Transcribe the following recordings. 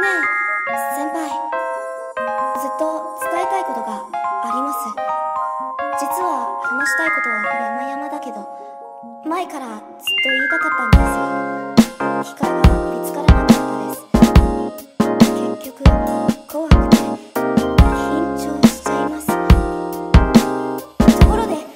先輩、ずっと伝えたいことがあります。実は話したいことは山々だけど、前からずっと言いたかったんですが、機会が見つからなかったです。結局怖くて緊張しちゃいます。ところで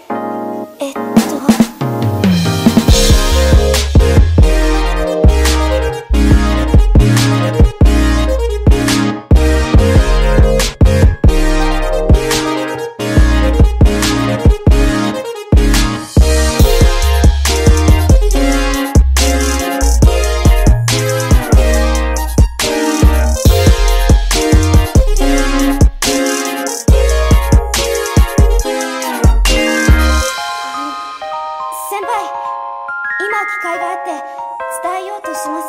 先輩、今機会があって伝えようとします。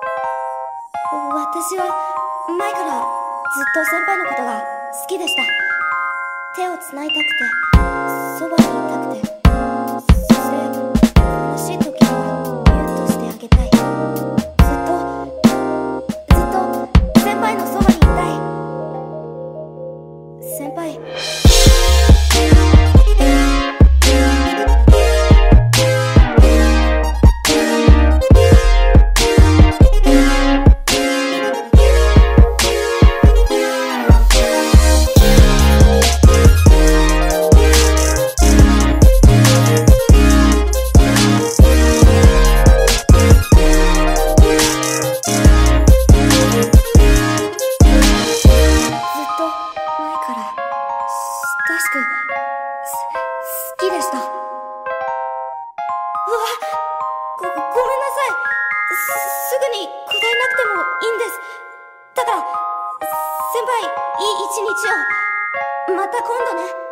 私は前からずっと先輩のことが好きでした。手をつないたくて、そばにいたくて、そして悲しい時にはミュートしてあげたい。ずっと先輩のそばにいたい。先輩、好きでした。ごめんなさい。すぐに答えなくてもいいんです。だから、先輩、いい一日を。また今度ね。